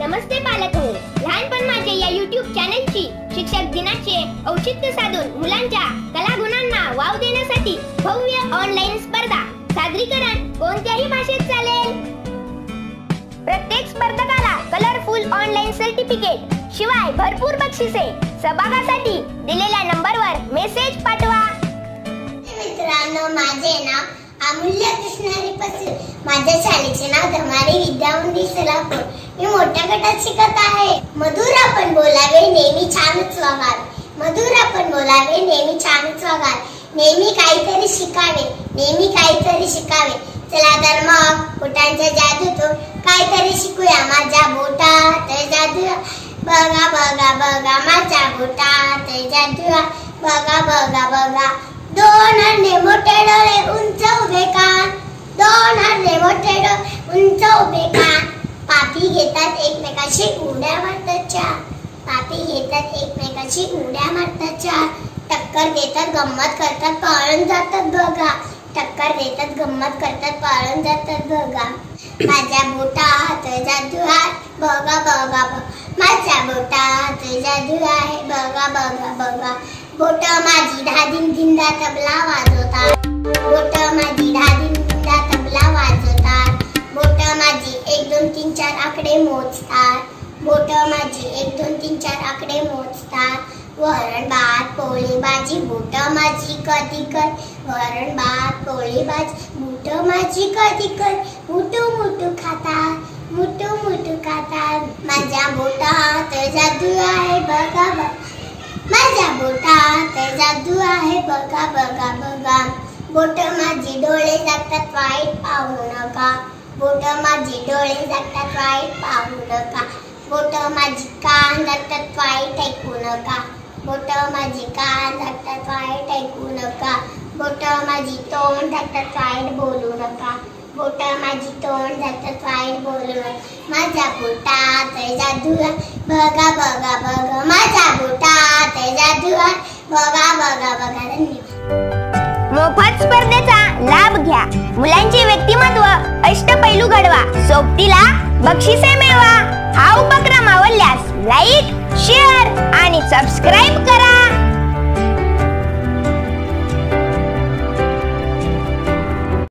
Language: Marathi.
नमस्ते पालक हो. लहानपण माझे या YouTube चॅनलची शिक्षक दिनाचे औचित्य साधून मुलांच्या कलागुणांना वाव देण्यासाठी भव्य ऑनलाईन स्पर्धा. सादरीकरण कोणत्याही भाषेत चालेल. प्रत्येक स्पर्धकाला कलरफुल ऑनलाईन सर्टिफिकेट शिवाय भरपूर बक्षिसे. सहभागासाठी दिलेल्या नंबरवर मेसेज पाठवा. मित्रांनो, माझे नाव अमूल्य कृष्णारी पसरे. माझ्या शाळेचे नाव धमारी विद्या मंदिर सोलापूर. मी मोठ्या गटात शिकत आहे. मधुर आपण बोलावे, नेहमी छानच वागावे. मधुर आपण बोलावे, नेहमी छानच वागावे. नेहमी काहीतरी शिकावे, नेहमी काहीतरी शिकावे. चला तर मग बोटांच्या जादूतून काहीतरी शिकूया. माझ्या बोटात जादू बघा बघा बघा, माझ्या बोटात जादू बघा बघा बघा. दोन हरणे मोठे डोळे, उंच उभे कान. दोन हरणे मोठे डोळे, उंच उभे कान. पापी घेतात एकमेकाशी उड्या मारतात चार. पापी घेतात एकमेकाशी उड्या मारतात चार. टक्कर देतात, गंमत करतात, पळून जातात बघा. टक्कर देतात, गंमत करतात, पळून जातात बघा. माझ्या बोटात जादू आहे बघा बघा बघा. माझ्या बोटात जादू आहे बघा बघा बघा. बोट माझी धादिन दिंदा तबला वाजवतात. बोट माझी धादिन दिंदा तबला वाजवतात. बोट माझी 1 2 3 4 आकडे मोजतात. बोट माझी 1 2 3 4 आकडे मोजतात. वरण भात पोळी भाजी बोट माझी कधी कर. वरण भात पोळी भाजी बोट माझी कधी कर. मुठू मुठू खातात, मुठू मुठू खातात. माझ्या बोटात जादू आहे बघा बघा. माझ्या बोटात जादू आहे बघा बघा बघा. बोट माझी डोळे जागतात, वाईट पाहू नका. बोट माझी डोळे जागतात, वाईट पाहू नका. बोट माझी कान जागतात, वाईट ऐकू नका. बोट माझी कान जागतात, वाईट ऐकू नका. बोट माझी तोंड जागतात, वाईट बोलू नका. बोट माझी तोंड जागतात, वाईट बोलू नका. माझ्या बोटात जादू आहे बघा बघा बघा. माझ्या बोटात जादू आहे बघा बघा बघा. धन्यवाद. मोफत स्पर्धेचा लाभ घ्या. मुलांचे व्यक्तिमत्व अष्टपैलू घडवा. सोबतीला बक्षिसे मिळवा. हा उपक्रम आवडल्यास लाईक, शेअर आणि सबस्क्राईब करा.